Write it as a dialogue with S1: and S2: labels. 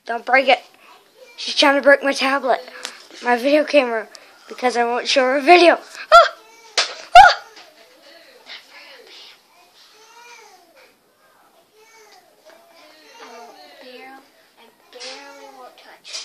S1: Don't break it. She's trying to break my tablet, my video camera, because I won't show her a video. Ah! Ah!
S2: I barely won't touch.